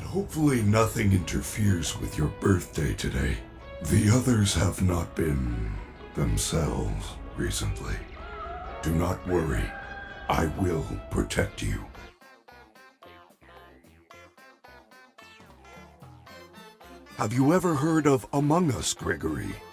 Hopefully nothing interferes with your birthday today. The others have not been themselves recently. Do not worry. I will protect you. Have you ever heard of Among Us, Gregory?